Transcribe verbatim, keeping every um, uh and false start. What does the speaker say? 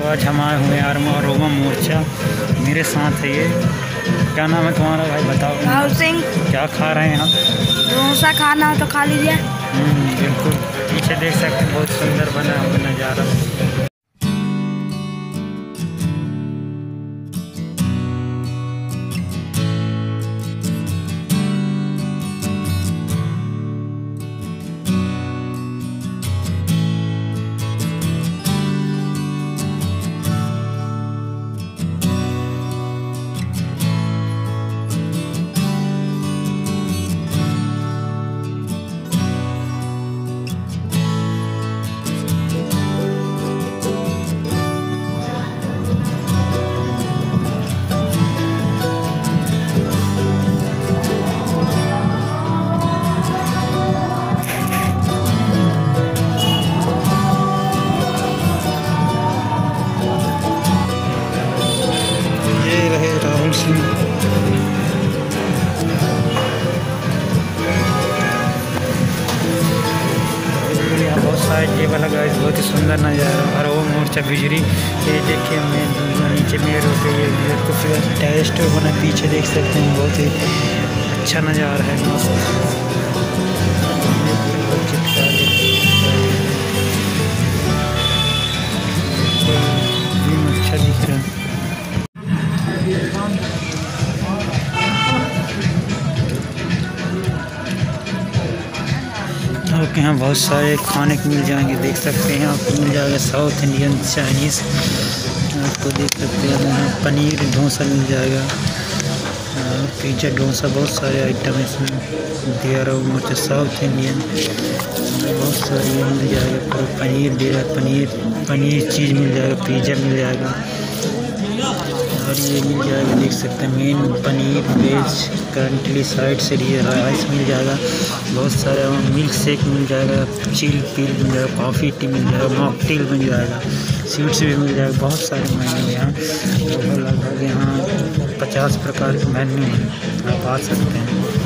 तो आज हम आए हुए हैं अरोमा मोर्चा। मेरे साथ है ये, क्या नाम है तुम्हारा भाई बताओ? राहुल सिंह। क्या खा रहे हैं आप? डोसा खाना हो तो खा लीजिए। बिल्कुल, पीछे देख सकते हैं बहुत सुंदर बना हुआ नज़ारा। राहुल सिंह यहाँ बहुत सारे टेबल लगा, बहुत ही सुंदर नज़ारा। अरोमा मोर्चा बिजुरी, ये देखिए मैं नीचे मेरे पे ये खूबसूरत टेरेस्ट बना, पीछे देख सकते हैं बहुत ही अच्छा नज़ारा है, मस्त अच्छा दिख रहा है। आपके यहाँ बहुत सारे खाने को मिल जाएंगे, देख सकते हैं आपको मिल जाएगा साउथ इंडियन, चाइनीज़, आपको देख सकते हैं यहाँ पनीर डोसा मिल जाएगा, पिज्ज़ा डोसा, बहुत सारे आइटम इसमें दिया रहा है। साउथ इंडियन बहुत सारे मिल जाएगा, पूरा पनीर दे रहा है, पनीर पनीर चीज़ मिल जाएगा, पिज़्ज़ा मिल जाएगा और ये मिल जाएगा, देख सकते हैं main paneer veg currently side से ये राइस मिल जाएगा, बहुत सारे मिल्क शेक मिल जाएगा, चिल पील मिल जाएगा, कॉफ़ी टी मिल जाएगा, मॉकटेल मिल जाएगा, स्वीट्स भी मिल जाएगा, बहुत सारे मेन्यू यहाँ लगभग यहाँ पचास प्रकार के मेन्यू हैं, आप आ सकते हैं।